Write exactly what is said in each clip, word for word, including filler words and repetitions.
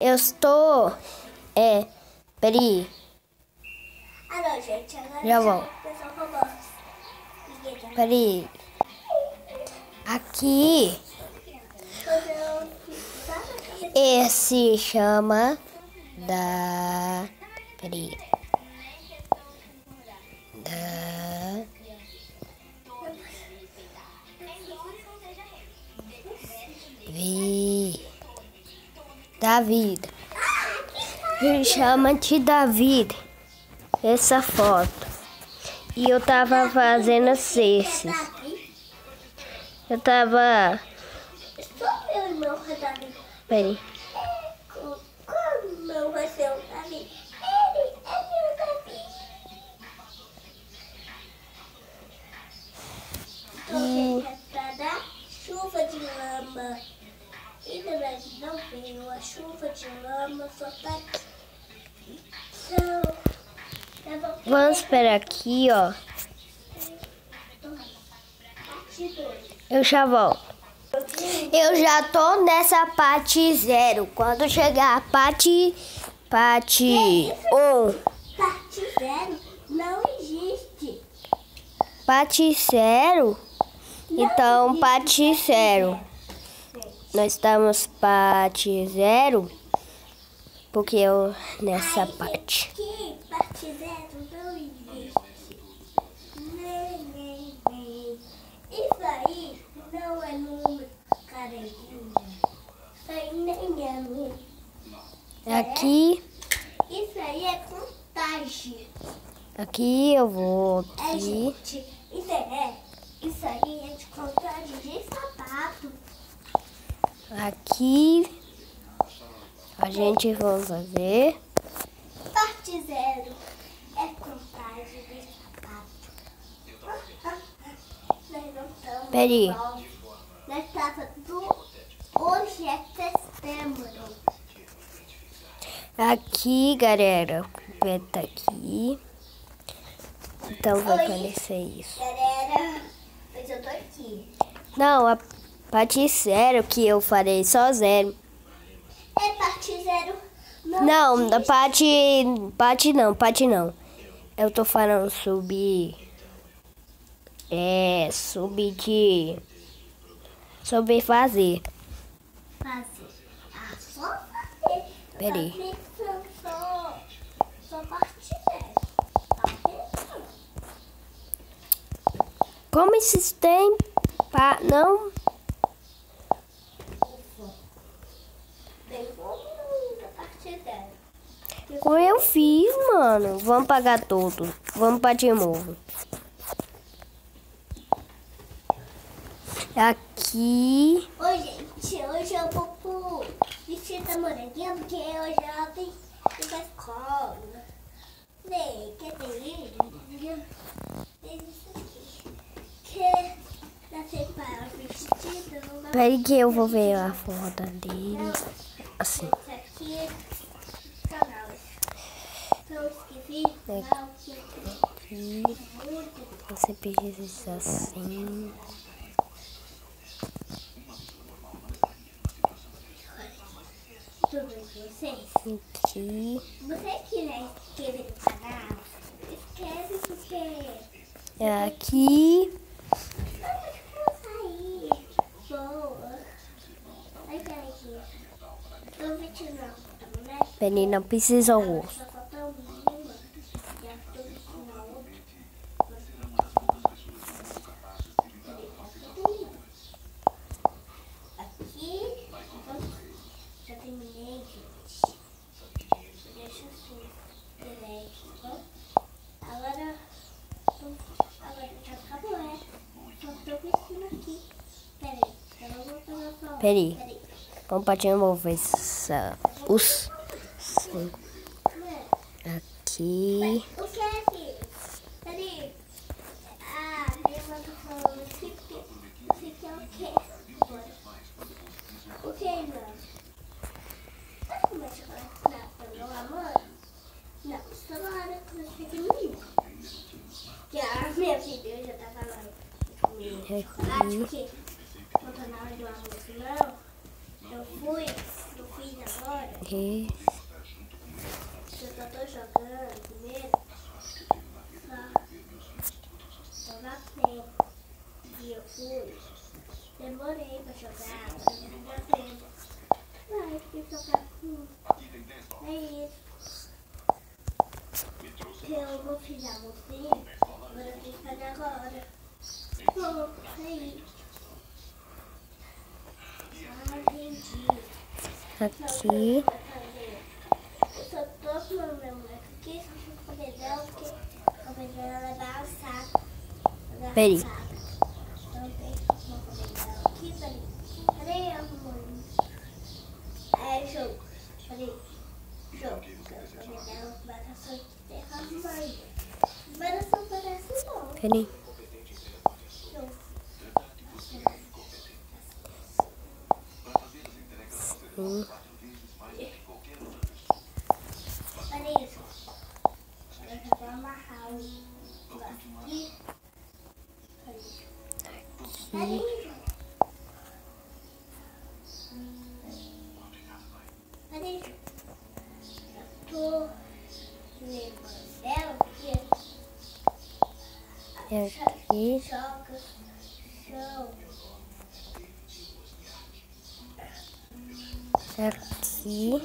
Eu estou... É... Peraí. Ah, não, gente. Agora Já volto. Ninguém quer. Peraí. Aqui... Esse chama... Da... Peraí. Da... Vi... David. Chama-te David. Essa foto. E eu tava fazendo esses. Eu tava... Só meu irmão é Davi. Peraí. Como meu vai ser o Davi? Ele é meu Davi. Então, é pra dar chuva de lama. E na verdade não veio a chuva de lama, só tá... Só... Vamos esperar aqui, ó. Eu já volto. Eu já tô nessa parte zero. Quando chegar a parte... Parte um. Parte zero não existe. Parte zero? Então, parte zero. Nós estamos parte zero. Porque eu nessa parte. Que parte zero não existe. Nem, nem, nem. Isso aí não é número, carequinha. Isso aí nem é número. Aqui. Isso aí é contagem. Aqui eu vou. É, Aqui. gente. Isso é. Isso aí é de contagem de sapato. Aqui. A gente vai fazer. Parte zero é contagem de sapato. Nós não estamos. Peraí. Nós estamos do. Hoje é setembro. Aqui, galera. Vai estar aqui. Então vai Oi. aparecer isso. Galera, mas eu tô aqui. Não, a parte zero que eu farei só zero. É parte zero. Não, Não, da existe. parte. Parte não, parte não. Eu tô falando sobre. É. Sobre de. Sobre fazer. Fazer. Ah, só fazer. Peraí. Eu tô pensando Só, só parte zero. Tá pensando? Como esses tem. Pa... Não. Tem como da parte zero. Como eu fiz, mano. Vamos pagar tudo. Vamos para de novo. Aqui. Oi, gente. Hoje eu vou pro vestido da moranguinha porque hoje ela tem ir pra escola. Né? Quer dizer, tem isso aqui. Que dá tempo para ela vestido. Não dá. Peraí que eu vou ver a foto dele. Assim. Isso aqui é canal. Então, esqueci. Canal. Aqui. Você precisa assim. Tudo bem com vocês? Aqui. Você que vai inscrever no canal, escreve porque... É aqui. Aí, boa. Ai, peraí aqui. Tô vinte e nove, né? Peraí, não precisa o Só falta uma. Já tô vinte e nove. Aqui. Já terminei, gente. Deixa assim. Delete, tá? Agora. Agora já acabou, é? Só tô vestindo aqui. Peraí, eu não vou fazer só. Peraí. Peraí. Vamos para de novo essa. Os. Cinco. Aqui. O que é, filho? Peraí. Ah, minha mãe tá falando que você quer o quê agora? O que, irmão? Vai comer chocolate na sua mãe? Não, só na hora que você tem menino. Que a minha filha já tá falando de comer chocolate, porque não tá na hora do almoço, não. Eu fui, eu fui fiz agora, E... eu só tô jogando primeiro só jogar tempo. E eu fui, demorei pra jogar, agora eu vou jogar tempo. Vai, tem que jogar com. É isso. Eu vou ficar mocinho, agora eu tenho que fazer agora. Pronto, é isso. Ah, entendi. Aqui. Eu só tô com meu moleque aqui, só que o cabedão, porque o cabedão ela levar o saco. Peraí. Então tem que pôr o cabedão aqui, peraí. Peraí, amor. É jogo. Peraí. Jogo. O cabedão vai estar só de terra no meio. Mas não parece não. Peraí. Jogo. Hum. Olha isso. Eu já vou amarrar o negócio aqui. Olha isso. Olha isso. Olha isso. Eu tô levando ela porque Aqui. joga chão. Aqui.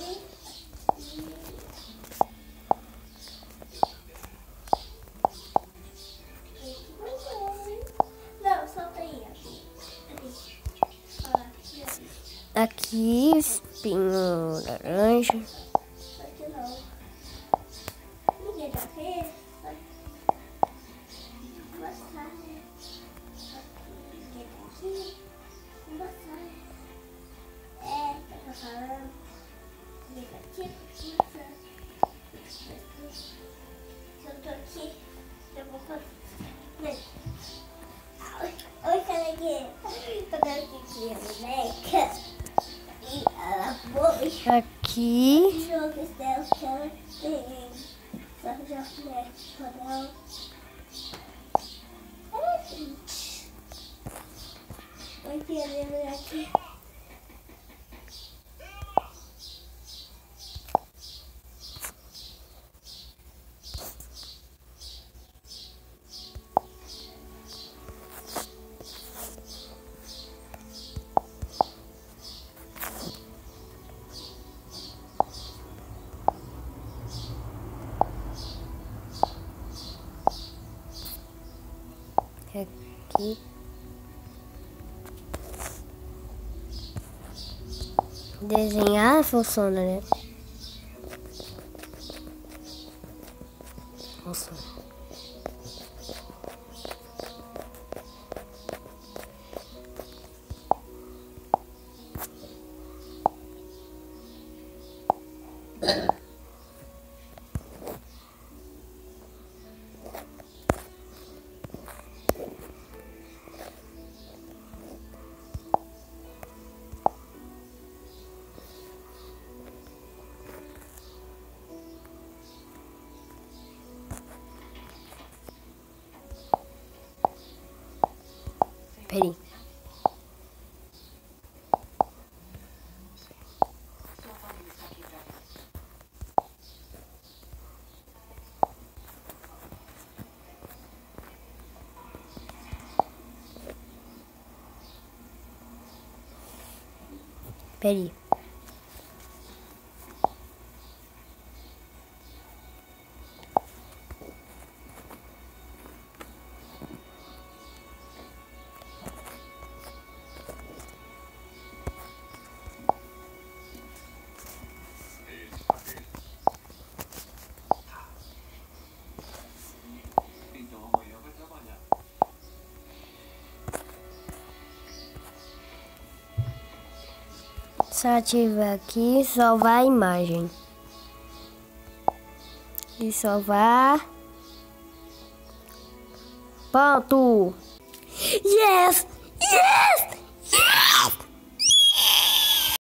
Não, solta aí. Aqui, espinho laranja. Aqui não. Ninguém já fez. Uma saia. Ninguém tá aqui. Uma saia. É, tá falando. Ninguém tá aqui. Uma saia. Se eu tô aqui, eu vou fazer. Oi, coleguinha. Tô dando aqui a boneca. E ela foi. Aqui. Jogos dela que ela tem. Só que já foi quando ela. gente. Oi, querendo aqui. Aqui. Desenhar funciona, né? Funciona. Peraí. Peraí. Só ativar aqui, salvar a imagem. E salvar. Pronto! Yes! Yes!